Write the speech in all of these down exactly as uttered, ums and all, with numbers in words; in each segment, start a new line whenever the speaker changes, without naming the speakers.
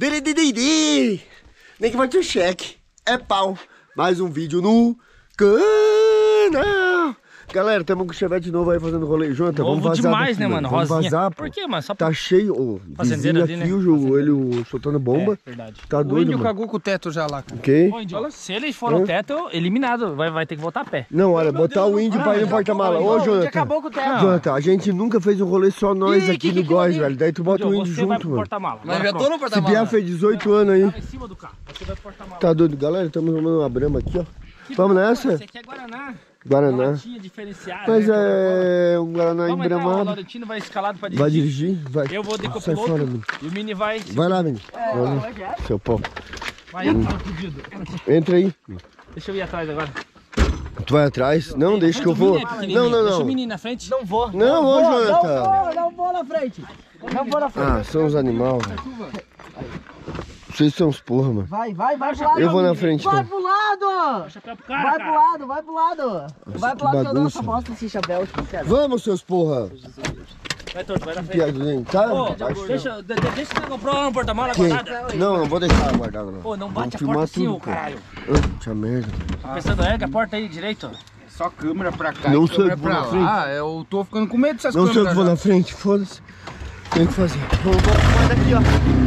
Veredididi! Nem que vai ter cheque. É pau. Mais um vídeo no canal. Galera, tamo com o Chevette novo aí fazendo rolê. Jonathan,
Novo
vamos vazar
demais,
daqui,
né, mano?
Vamos
Rosinha.
vazar,
Por quê, mano? Só
Tá cheio. Ô, vizinho aqui,
ali, né?
o joelho soltando bomba.
É, verdade.
Tá
O
doido,
índio
mano.
cagou com o teto já lá, cara.
O quê?
Ô, índio, se ele for no teto, eliminado. Vai, vai ter que voltar a pé.
Não, olha, botar o índio pra ir no porta-mala. Ô, Jonathan.
Acabou com o teto.
Jonathan, a gente nunca fez um rolê só nós
Ih,
aqui
que,
no
que,
Góis,
que,
velho. Daí tu bota o índio
você
junto,
vai pro
mano.
porta-mala.
Mas
Agora
já tô no
Esse
porta-mala.
Pia fez dezoito anos aí.
Tava em cima do carro. Você vai pro porta-mala.
Tá doido, galera? Estamos tomando uma brama aqui, ó. Vamos nessa?
Esse aqui é Guaraná.
Guaraná.
Latinha diferenciada.
Mas
né?
é um Guaraná
Vamos entrar, o
embramado.
Laurentino vai escalado pra dirigir.
Vai dirigir? Vai.
Eu vou de
Sai
copiloto.
fora, menino.
E o Mini vai...
Vai lá, menino. Vai lá. Seu pau.
Vai entrar o pedido.
Entra aí.
Deixa eu ir atrás agora.
Tu vai atrás? Não, deixa que eu vou. Não, não,
Deixa o
não.
menino na frente. Não vou.
Não, ô, Jonathan.
Não, não vou na frente. Não vou na frente.
Ah, são os animais, velho. Vocês são os porra, mano.
Vai, vai, vai pro lado.
Eu vou na frente,
Vai
então.
pro lado.
Chapéu pro cara,
Vai
cara.
pro lado, vai pro lado. Vai pro lado que eu dou
bagunça.
essa bosta desse chapéu. Cara.
Vamos, seus porra.
Vai, Torto, vai na frente.
Piadinho, tá?
Ô, deixa, de, de- deixa você comprou no porta-mala
Quem?
guardada.
Não, não vou deixar guardado, não.
Pô, não
Vamos
bate a
filmar
porta assim,
tudo,
ô
pô.
caralho.
Ah, tinha merda.
Tá pensando, erga a porta aí direito.
Só câmera pra cá
Não
e
sei
câmera
que vou
pra
na frente.
lá. Eu tô ficando com medo dessas
Não sei o
câmeras.
que vou
já.
na frente, foda-se. Tem que fazer. Vamos fora daqui, ó.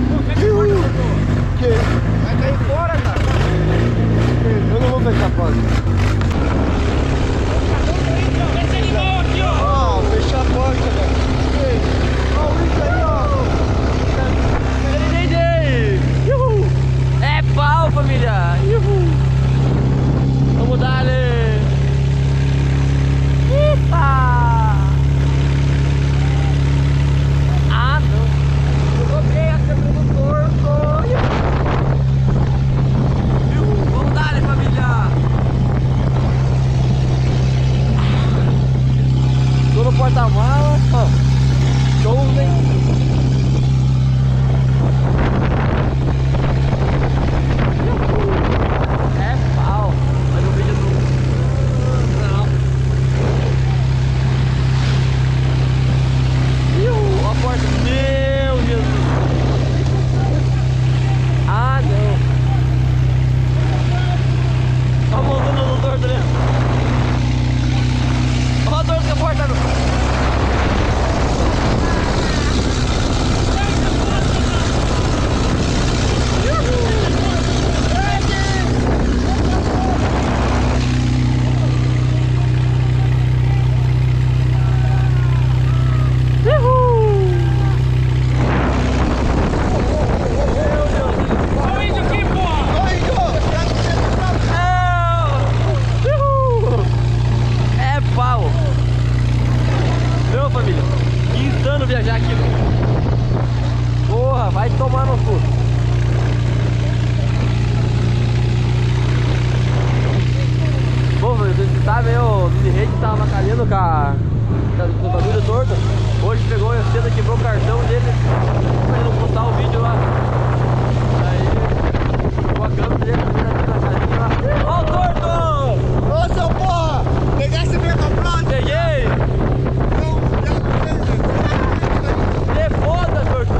Que?
Vai cair fora, cara.
Eu não vou fechar a porta.
Esse animal aqui, ó.
Ó, fechar a porta, velho. Ó, o Índio aí, ó.
É pau, família. Vamos dar ali. Eita. Ah, não. Eu joguei a câmera no torto. Vamos dar ali, família. Tô no porta-mala. Ó. Show, hein? É pau. Olha o vídeo do... Não. Iu, ó a porta. Meu Jesus. Ah, não. Ó a montando no torto ali. Ó a torto que a porta...
Olha o índio aqui, porra.
É pau! Meu, família, que insano viajar aqui, mano. Porra, vai tomar no cu. Pô, você sabe, o mini-rede tava bacalhando com a... com o bagulho torto. Hoje pegou a cena, quebrou o cartão dele pra ele não postar o vídeo lá. Aí, jogou a câmera dele na casinha lá. Ó o torto!
Ô, seu porra! Pegasse minha comprada?
Peguei! Que foda, torto!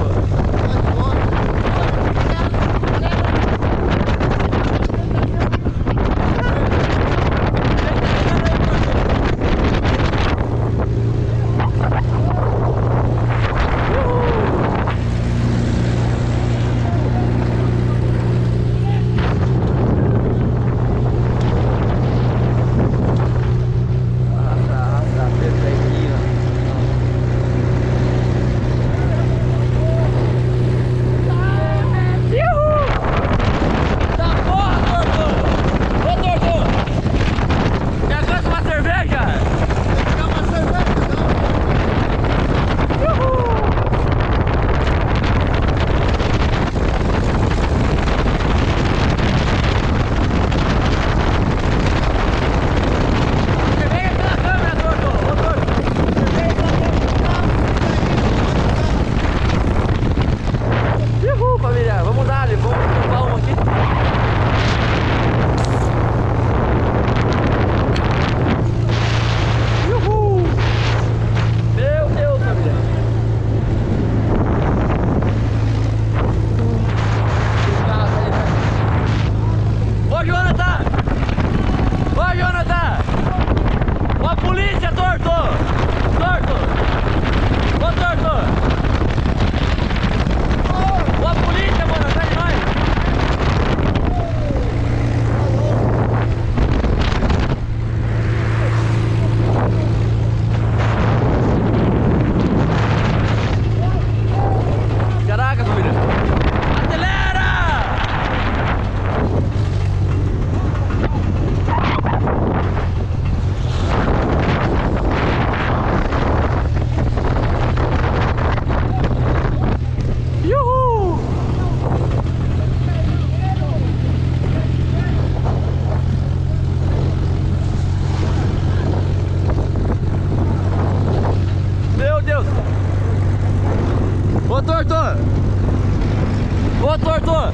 Ô, torto!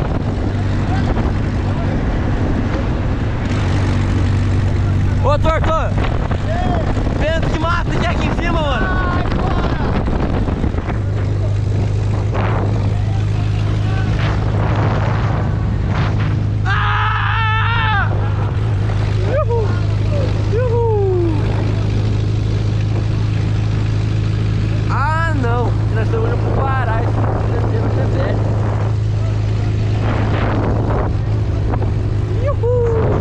Ô, torto! Vento de mata que é aqui em cima, mano! Nós estamos indo pro Pará, isso vai ser velho. Uhul!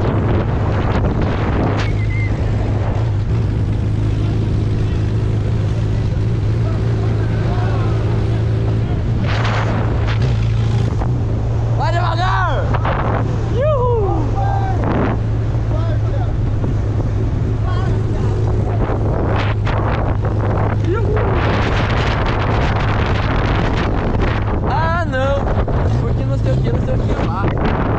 Vai devagar! Uhul! Não sei o que, não sei o que lá.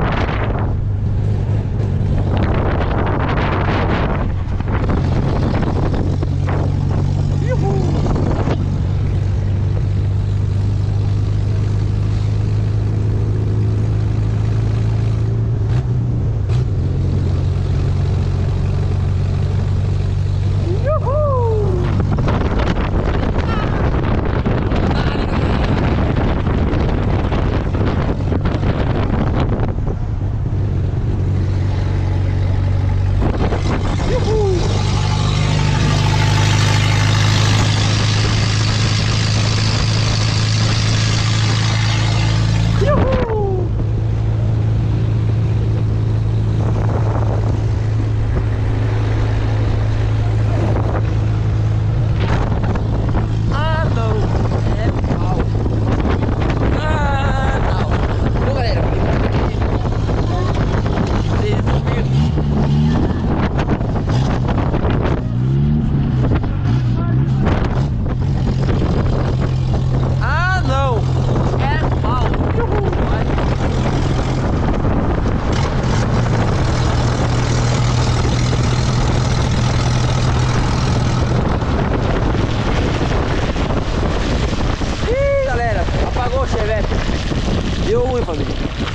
Deu ruim, família.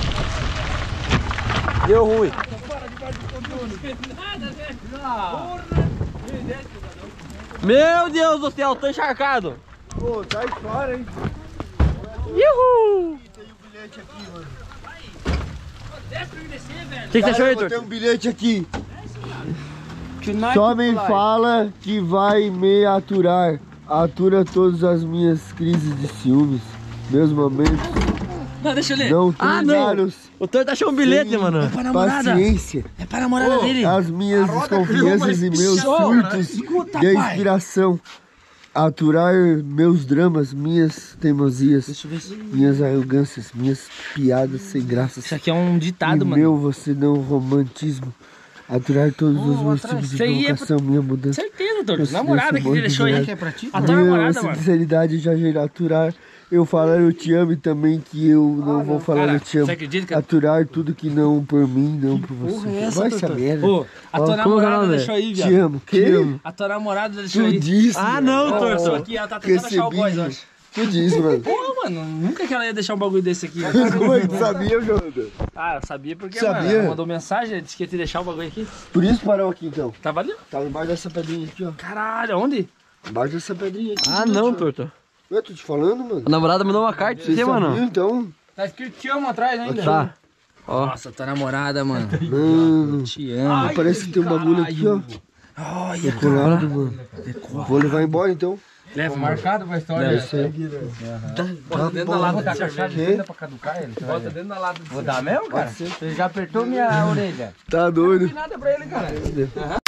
Deu ruim. Meu Deus do céu, tô encharcado.
Pô, sai fora, hein?
Uhul!
Tem um bilhete aqui, mano.
O que, que você achou, Heitor?
Tem um bilhete aqui. Só me fala que vai me aturar. Atura todas as minhas crises de ciúmes, meus momentos.
Não, deixa eu ler.
Não
Ah, não. O Heitor achou um bilhete, mano.
É pra namorada.
Paciência.
É pra namorada dele.
As minhas desconfianças e meus surtos
Escuta,
de
pai.
inspiração. Aturar meus dramas, minhas teimosias,
Deixa eu ver se...
minhas arrogâncias, minhas piadas sem graça.
Isso aqui é um ditado,
e
mano.
meu você não romantismo. Aturar todos
Oh,
os meus
atrás.
tipos de
Isso aí é
provocação, minha mudança.
Certeza, Torto.
Eu
Namorada
sou
que ele deixou aí.
muito
Que é pra ti? A
Minha
tua namorada, mano.
sinceridade já gerou aturar. Eu falar eu te amo e também que eu não
Ah,
vou
não.
falar
Cara,
eu te amo.
você acredita que-
Aturar tudo que não por mim, não por você.
porra é essa,
Vai
Torto?
saber.
Ô, a tua
Ó,
namorada
como é,
deixou aí,
Te
viado.
amo, te amo.
A tua namorada deixou
Tu
aí.
disse.
Ah, não,
mano.
Torto.
Isso aqui, ela tá tentando achar o
Recebi.
boys, eu acho.
Tu disse, mano.
Pô, mano, nunca que ela ia deixar um bagulho desse aqui.
Como é que tu sabia, Jonathan?
Ah, eu sabia porque,
Sabia?
mano, ela mandou mensagem, disse que ia te deixar o bagulho aqui.
Por isso parou aqui então.
Tava ali.
Tava embaixo dessa pedrinha aqui, ó.
Caralho, onde?
Embaixo dessa pedrinha aqui.
Ah, não, Torto.
Eu tô te falando, mano.
A namorada mandou uma carta pra
Vocês
você,
sabiam,
mano.
então?
Tá escrito te amo atrás ainda.
Tá. Ó.
Nossa, tua namorada, mano.
Mano,
Te amo.
parece que tem um bagulho aqui, ó.
Olha,
Decorado, mano. Vou levar embora então.
leva,
Marcado pra história.
Leva.
Isso aí.
Bota dentro da lata
Tá
dessa chave.
Quê?
pra caducar ele?
Bota dentro da lata.
Vou dar mesmo, cara?
Pode ser.
Você já apertou minha orelha.
Tá doido?
Nada pra ele, cara.